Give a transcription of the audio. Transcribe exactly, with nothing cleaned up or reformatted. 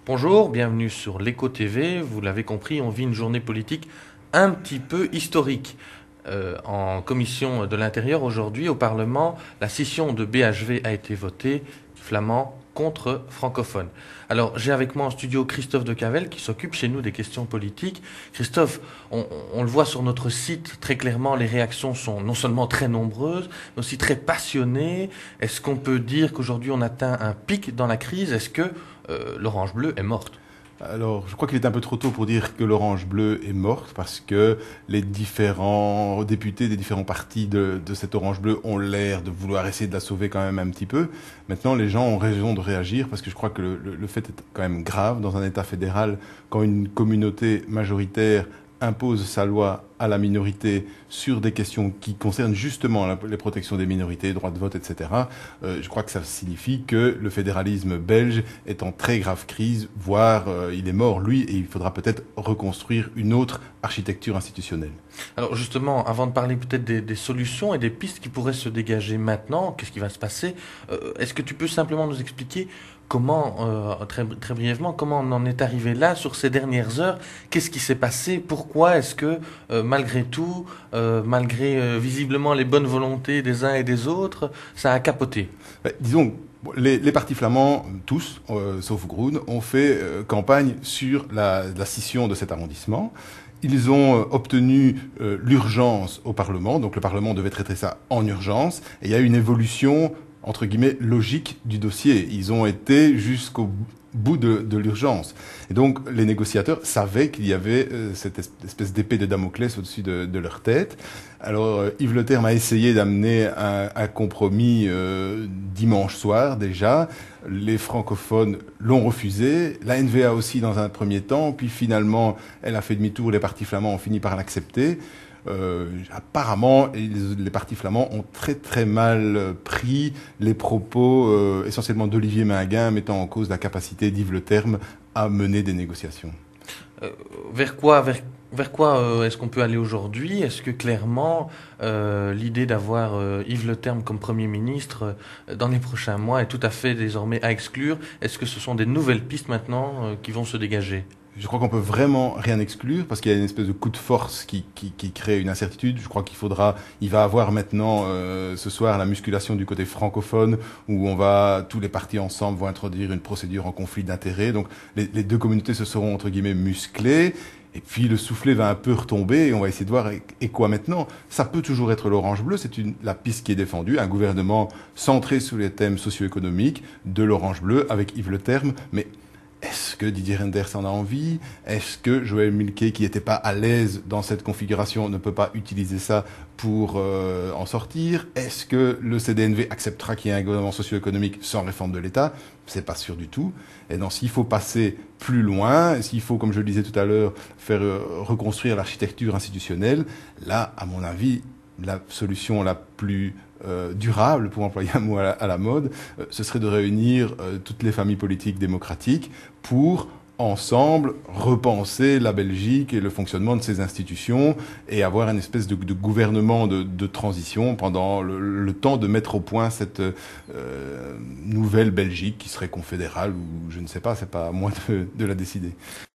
Bonjour, bienvenue sur l'Eco T V. Vous l'avez compris, on vit une journée politique un petit peu historique. Euh, en commission de l'Intérieur, aujourd'hui, au Parlement, la scission de B H V a été votée, flamand contre francophone. Alors, j'ai avec moi en studio Christophe de Cavel, qui s'occupe chez nous des questions politiques. Christophe, on, on le voit sur notre site, très clairement, les réactions sont non seulement très nombreuses, mais aussi très passionnées. Est-ce qu'on peut dire qu'aujourd'hui, on atteint un pic dans la crise? Est-ce que euh, l'orange bleue est morte? Alors, je crois qu'il est un peu trop tôt pour dire que l'orange bleue est morte parce que les différents députés des différents partis de, de cette orange bleue ont l'air de vouloir essayer de la sauver quand même un petit peu. Maintenant, les gens ont raison de réagir parce que je crois que le, le, le fait est quand même grave dans un État fédéral quand une communauté majoritaire impose sa loi à la minorité sur des questions qui concernent justement la, les protections des minorités, droit de vote, et cetera. Euh, je crois que ça signifie que le fédéralisme belge est en très grave crise, voire euh, il est mort, lui, et il faudra peut-être reconstruire une autre architecture institutionnelle. Alors justement, avant de parler peut-être des, des solutions et des pistes qui pourraient se dégager maintenant, qu'est-ce qui va se passer, euh, est-ce que tu peux simplement nous expliquer comment, euh, très, très brièvement, comment on en est arrivé là sur ces dernières heures? Qu'est-ce qui s'est passé? Pourquoi est-ce que, euh, malgré tout, euh, malgré euh, visiblement les bonnes volontés des uns et des autres, ça a capoté? Ben, disons, les, les partis flamands, tous, euh, sauf Groen, ont fait euh, campagne sur la, la scission de cet arrondissement. Ils ont euh, obtenu euh, l'urgence au Parlement, donc le Parlement devait traiter ça en urgence, et il y a eu une évolution entre guillemets, logique du dossier. Ils ont été jusqu'au bout de, de l'urgence. Et donc, les négociateurs savaient qu'il y avait euh, cette espèce d'épée de Damoclès au-dessus de, de leur tête. Alors, euh, Yves Le Terme a essayé d'amener un, un compromis euh, dimanche soir, déjà. Les francophones l'ont refusé. La N V A aussi, dans un premier temps. Puis, finalement, elle a fait demi-tour. Les partis flamands ont fini par l'accepter. Euh, apparemment, les, les partis flamands ont très très mal pris les propos euh, essentiellement d'Olivier Mainguin mettant en cause la capacité d'Yves Le Terme à mener des négociations. Euh, vers quoi, vers, vers quoi euh, est-ce qu'on peut aller aujourd'hui? Est-ce que clairement euh, l'idée d'avoir euh, Yves Le Terme comme Premier ministre euh, dans les prochains mois est tout à fait désormais à exclure? Est-ce que ce sont des nouvelles pistes maintenant euh, qui vont se dégager? Je crois qu'on peut vraiment rien exclure parce qu'il y a une espèce de coup de force qui, qui, qui crée une incertitude. Je crois qu'il faudra, il va avoir maintenant euh, ce soir la musculation du côté francophone où on va, tous les partis ensemble vont introduire une procédure en conflit d'intérêts. Donc les, les deux communautés se seront entre guillemets musclées. Et puis le soufflet va un peu retomber et on va essayer de voir et, et quoi maintenant. Ça peut toujours être l'orange bleu, c'est une, la piste qui est défendue, un gouvernement centré sur les thèmes socio-économiques de l'orange bleu avec Yves Le Terme, mais est-ce que Didier Reynders en a envie? Est-ce que Joël Milquet, qui n'était pas à l'aise dans cette configuration, ne peut pas utiliser ça pour euh, en sortir? Est-ce que le C D N V acceptera qu'il y ait un gouvernement socio-économique sans réforme de l'État? C'est pas sûr du tout. Et donc, s'il faut passer plus loin, s'il faut, comme je le disais tout à l'heure, faire euh, reconstruire l'architecture institutionnelle, là, à mon avis, la solution la plus euh, durable, pour employer un mot à la, à la mode, euh, ce serait de réunir euh, toutes les familles politiques démocratiques pour ensemble repenser la Belgique et le fonctionnement de ses institutions et avoir une espèce de, de gouvernement de, de transition pendant le, le temps de mettre au point cette euh, nouvelle Belgique qui serait confédérale ou je ne sais pas, c'est pas à moi de, de la décider.